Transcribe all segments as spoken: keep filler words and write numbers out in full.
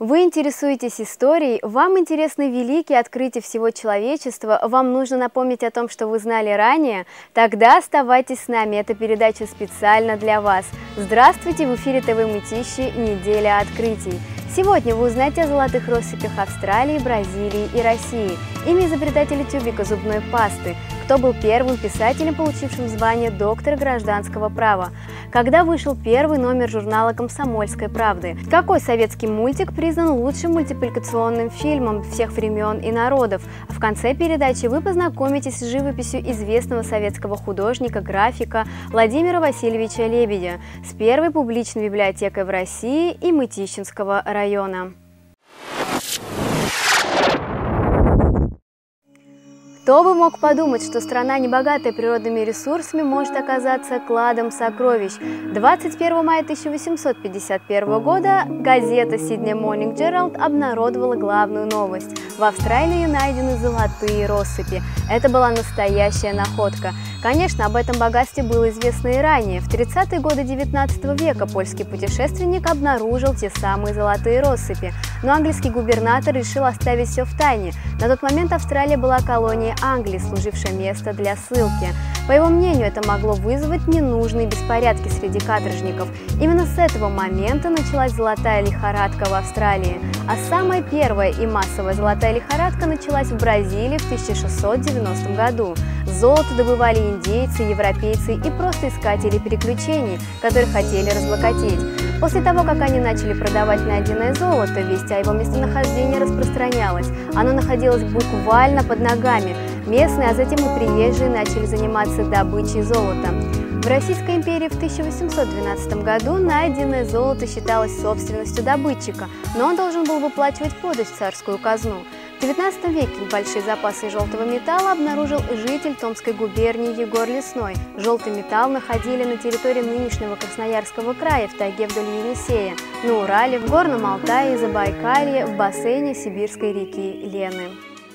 Вы интересуетесь историей, вам интересны великие открытия всего человечества, вам нужно напомнить о том, что вы знали ранее? Тогда оставайтесь с нами, эта передача специально для вас. Здравствуйте, в эфире ТВ Мытищи «Неделя открытий». Сегодня вы узнаете о золотых россыпях Австралии, Бразилии и России, имя изобретателя тюбика зубной пасты, кто был первым писателем, получившим звание доктора гражданского права, когда вышел первый номер журнала «Комсомольской правды», какой советский мультик признан лучшим мультипликационным фильмом всех времен и народов. А в конце передачи вы познакомитесь с живописью известного советского художника, графика Владимира Васильевича Лебедя с первой публичной библиотекой в России и Мытищинского района. Кто бы мог подумать, что страна, небогатая природными ресурсами, может оказаться кладом сокровищ. двадцать первого мая тысяча восемьсот пятьдесят первого года газета Sydney Morning Herald обнародовала главную новость. В Австралии найдены золотые россыпи. Это была настоящая находка. Конечно, об этом богатстве было известно и ранее. В тридцатые годы девятнадцатого века польский путешественник обнаружил те самые золотые россыпи. Но английский губернатор решил оставить все в тайне. На тот момент Австралия была колонией Англии, служившее место для ссылки. По его мнению, это могло вызвать ненужные беспорядки среди каторжников. Именно с этого момента началась золотая лихорадка в Австралии. А самая первая и массовая золотая лихорадка началась в Бразилии в тысяча шестьсот девяностом году. Золото добывали индейцы, европейцы и просто искатели приключений, которые хотели разбогатеть. После того, как они начали продавать найденное золото, весть о его местонахождении распространялась. Оно находилось буквально под ногами. Местные, а затем и приезжие начали заниматься добычей золота. В Российской империи в тысяча восемьсот двенадцатом году найденное золото считалось собственностью добытчика, но он должен был выплачивать подать в царскую казну. В девятнадцатом веке большие запасы желтого металла обнаружил житель Томской губернии Егор Лесной. Желтый металл находили на территории нынешнего Красноярского края, в тайге вдоль Енисея, на Урале, в Горном Алтае, Забайкалье, в бассейне Сибирской реки Лены.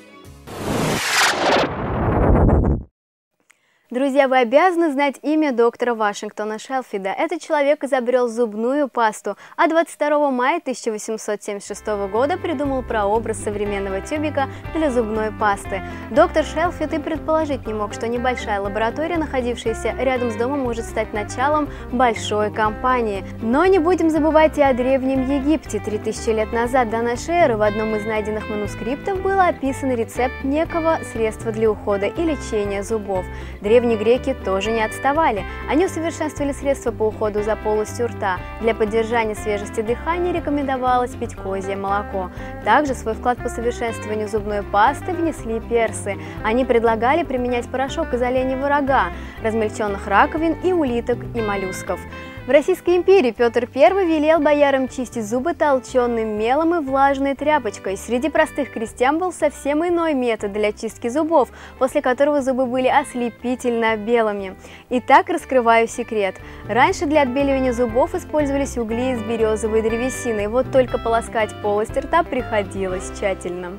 Друзья, вы обязаны знать имя доктора Вашингтона Шелфида. Этот человек изобрел зубную пасту, а двадцать второго мая тысяча восемьсот семьдесят шестого года придумал прообраз современного тюбика для зубной пасты. Доктор Шелфид и предположить не мог, что небольшая лаборатория, находившаяся рядом с домом, может стать началом большой компании. Но не будем забывать и о Древнем Египте. Три тысячи лет назад до нашей эры в одном из найденных манускриптов был описан рецепт некого средства для ухода и лечения зубов. Древние греки тоже не отставали. Они усовершенствовали средства по уходу за полостью рта. Для поддержания свежести дыхания рекомендовалось пить козье молоко. Также свой вклад по совершенствованию зубной пасты внесли персы. Они предлагали применять порошок из оленьего рога, размельченных раковин и улиток и моллюсков. В Российской империи Петр Первый велел боярам чистить зубы толченым мелом и влажной тряпочкой. Среди простых крестьян был совсем иной метод для чистки зубов, после которого зубы были ослепительно белыми. Итак, раскрываю секрет. Раньше для отбеливания зубов использовались угли из березовой древесины, вот только полоскать полость рта приходилось тщательно.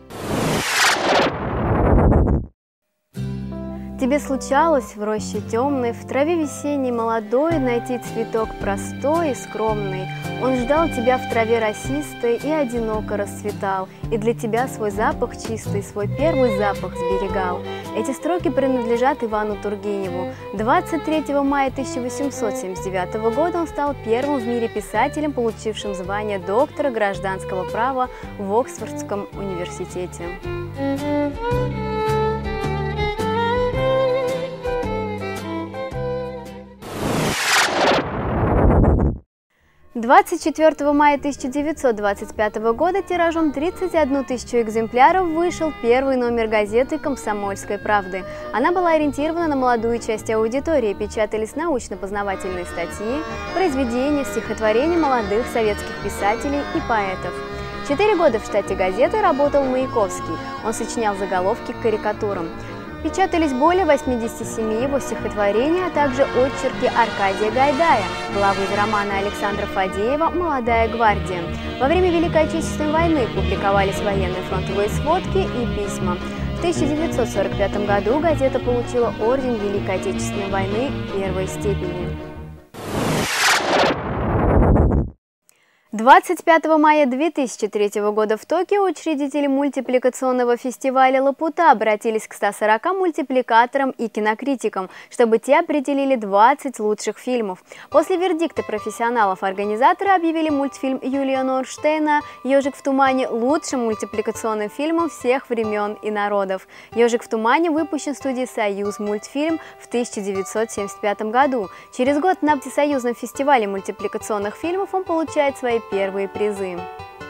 Тебе случалось в роще темной, в траве весенней молодой найти цветок простой и скромный. Он ждал тебя в траве росистой и одиноко расцветал, и для тебя свой запах чистый, свой первый запах сберегал. Эти строки принадлежат Ивану Тургеневу. двадцать третьего мая тысяча восемьсот семьдесят девятого года он стал первым в мире писателем, получившим звание доктора гражданского права в Оксфордском университете. двадцать четвёртого мая тысяча девятьсот двадцать пятого года тиражом тридцать одну тысячу экземпляров вышел первый номер газеты «Комсомольской правды». Она была ориентирована на молодую часть аудитории, печатались научно-познавательные статьи, произведения, стихотворения молодых советских писателей и поэтов. Четыре года в штате газеты работал Маяковский, он сочинял заголовки к карикатурам. Печатались более восьмидесяти семи его стихотворений, а также очерки Аркадия Гайдая, главы из романа Александра Фадеева «Молодая гвардия». Во время Великой Отечественной войны публиковались военные фронтовые сводки и письма. В тысяча девятьсот сорок пятом году газета получила орден Великой Отечественной войны первой степени. двадцать пятого мая две тысячи третьего года в Токио учредители мультипликационного фестиваля «Лапута» обратились к ста сорока мультипликаторам и кинокритикам, чтобы те определили двадцать лучших фильмов. После вердикта профессионалов организаторы объявили мультфильм Юлия Норштейна «Ежик в тумане» лучшим мультипликационным фильмом всех времен и народов. «Ежик в тумане» выпущен студией «Союз мультфильм» в тысяча девятьсот семьдесят пятом году. Через год на Всесоюзном фестивале мультипликационных фильмов он получает свои первые призы.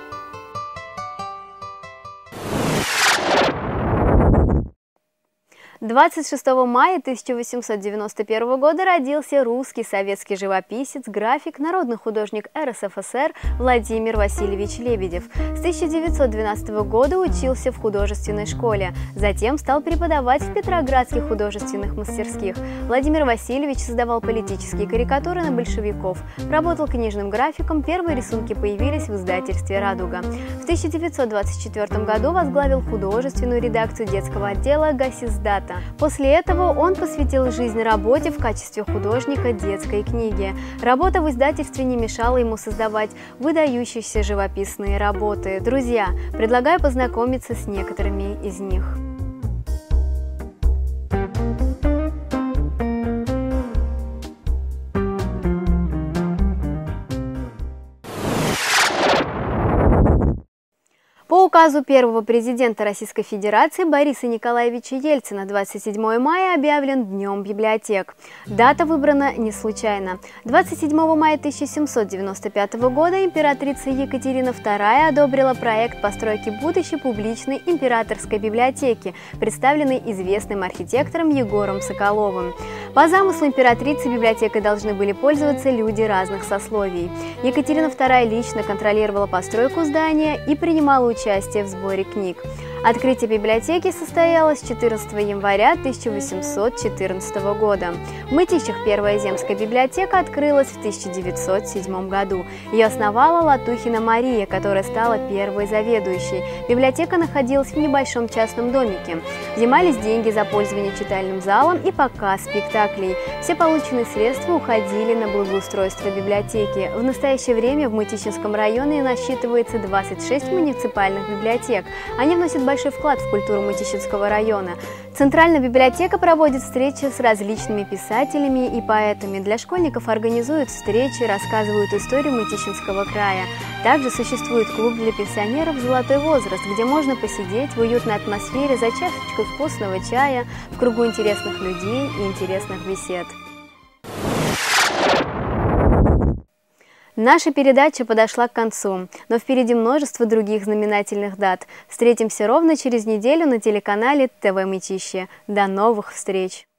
двадцать шестого мая тысяча восемьсот девяносто первого года родился русский советский живописец, график, народный художник эр эс эф эс эр Владимир Васильевич Лебедев. С тысяча девятьсот двенадцатого года учился в художественной школе, затем стал преподавать в Петроградских художественных мастерских. Владимир Васильевич создавал политические карикатуры на большевиков, работал книжным графиком, первые рисунки появились в издательстве «Радуга». В тысяча девятьсот двадцать четвёртом году возглавил художественную редакцию детского отдела «Гасиздата». После этого он посвятил жизнь работе в качестве художника детской книги. Работа в издательстве не мешала ему создавать выдающиеся живописные работы. Друзья, предлагаю познакомиться с некоторыми из них. По указу первого президента Российской Федерации Бориса Николаевича Ельцина двадцать седьмое мая объявлен Днем библиотек. Дата выбрана не случайно. двадцать седьмого мая тысяча семьсот девяносто пятого года императрица Екатерина вторая одобрила проект постройки будущей публичной императорской библиотеки, представленной известным архитектором Егором Соколовым. По замыслу императрицы библиотекой должны были пользоваться люди разных сословий. Екатерина вторая лично контролировала постройку здания и принимала участие в сборе книг. Открытие библиотеки состоялось четырнадцатого января тысяча восемьсот четырнадцатого года. В Мытищах первая земская библиотека открылась в тысяча девятьсот седьмом году. Ее основала Латухина Мария, которая стала первой заведующей. Библиотека находилась в небольшом частном домике. Взимались деньги за пользование читальным залом и показ спектаклей. Все полученные средства уходили на благоустройство библиотеки. В настоящее время в Мытищинском районе насчитывается двадцать шесть муниципальных библиотек. Они вносят большой вклад в культуру Мытищинского района. Центральная библиотека проводит встречи с различными писателями и поэтами. Для школьников организуют встречи, рассказывают историю Мытищинского края. Также существует клуб для пенсионеров «Золотой возраст», где можно посидеть в уютной атмосфере за чашечкой вкусного чая, в кругу интересных людей и интересных бесед. Наша передача подошла к концу, но впереди множество других знаменательных дат. Встретимся ровно через неделю на телеканале тэ вэ Мытищи. До новых встреч!